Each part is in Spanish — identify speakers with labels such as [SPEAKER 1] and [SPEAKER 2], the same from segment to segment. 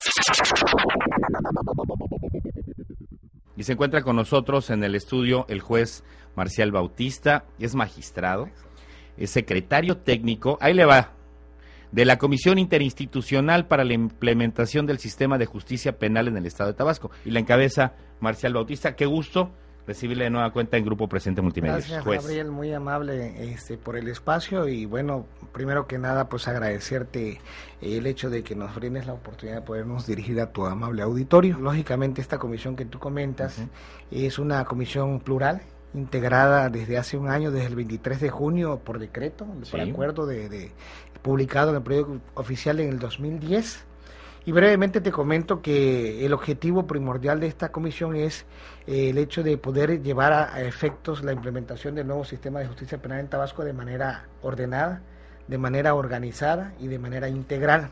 [SPEAKER 1] Y se encuentra con nosotros en el estudio el juez Marcial Bautista, es magistrado, es secretario técnico, ahí le va, de la Comisión Interinstitucional para la Implementación del Sistema de Justicia Penal en el Estado de Tabasco. Y la encabeza Marcial Bautista. Qué gusto recibirle de nueva cuenta en Grupo Presente Multimedia.
[SPEAKER 2] Gracias, Gabriel, muy amable por el espacio. Y bueno, primero que nada, pues agradecerte el hecho de que nos brindes la oportunidad de podernos dirigir a tu amable auditorio. Lógicamente, esta comisión que tú comentas es una comisión plural, integrada desde hace un año, desde el 23 de junio, por decreto, por acuerdo publicado en el periódico oficial en el 2010. Y brevemente te comento que el objetivo primordial de esta comisión es el hecho de poder llevar a efectos la implementación del nuevo sistema de justicia penal en Tabasco de manera ordenada, de manera organizada y de manera integral.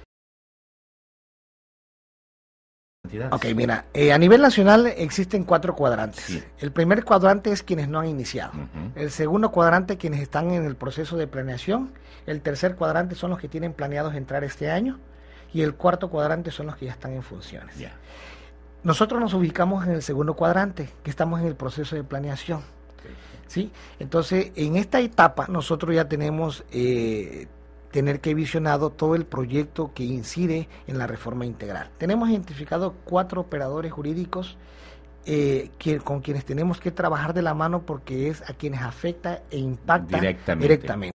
[SPEAKER 2] Ok, mira, a nivel nacional existen 4 cuadrantes. Sí. El primer cuadrante es quienes no han iniciado. El segundo cuadrante, quienes están en el proceso de planeación. El tercer cuadrante son los que tienen planeados entrar este año. Y el cuarto cuadrante son los que ya están en funciones. Yeah. Nosotros nos ubicamos en el segundo cuadrante, que estamos en el proceso de planeación. ¿Sí? Entonces, en esta etapa nosotros ya tenemos tener que visionado todo el proyecto que incide en la reforma integral. Tenemos identificado 4 operadores jurídicos con quienes tenemos que trabajar de la mano porque es a quienes afecta e impacta directamente.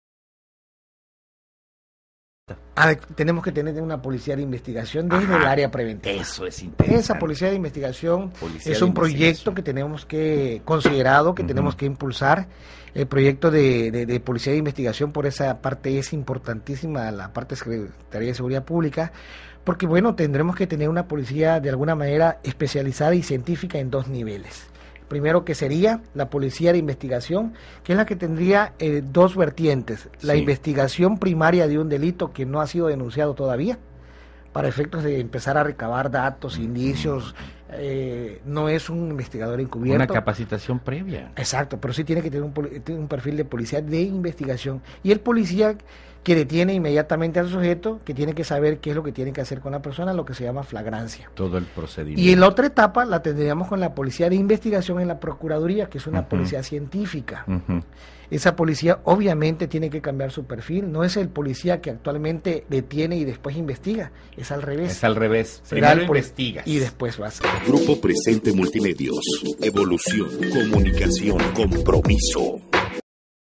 [SPEAKER 2] Tenemos que tener una policía de investigación desde el área preventiva.
[SPEAKER 1] Eso es interesante.
[SPEAKER 2] Esa policía de investigación es un proyecto que tenemos que considerado, que tenemos que impulsar. El proyecto de policía de investigación, por esa parte es importantísima, la parte de Secretaría de Seguridad Pública, porque bueno, tendremos que tener una policía de alguna manera especializada y científica en 2 niveles. Primero, que sería la policía de investigación, que es la que tendría 2 vertientes. La investigación primaria de un delito que no ha sido denunciado todavía, para efectos de empezar a recabar datos, indicios. No es un investigador encubierto.
[SPEAKER 1] Una capacitación previa.
[SPEAKER 2] Exacto, pero sí tiene que tener un perfil de policía de investigación. Y el policía que detiene inmediatamente al sujeto, que tiene que saber qué es lo que tiene que hacer con la persona, lo que se llama flagrancia.
[SPEAKER 1] Todo el procedimiento.
[SPEAKER 2] Y en la otra etapa la tendríamos con la policía de investigación en la Procuraduría, que es una policía científica. Esa policía obviamente tiene que cambiar su perfil, no es el policía que actualmente detiene y después investiga, es al revés.
[SPEAKER 1] Es al revés, primero investigas.
[SPEAKER 2] Y después vas.
[SPEAKER 3] Grupo Presente Multimedios, evolución, comunicación, compromiso.